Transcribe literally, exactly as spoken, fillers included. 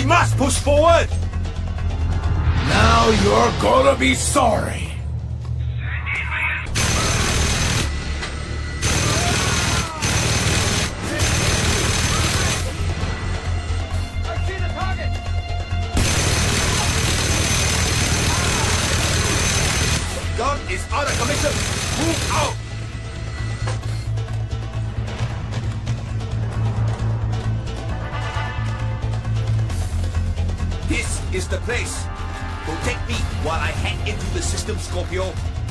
We must push forward! Now you're gonna be sorry. I see the target! Gun is out of commission! Move out! This is the place. Protect me while I hack into the system, Scorpio.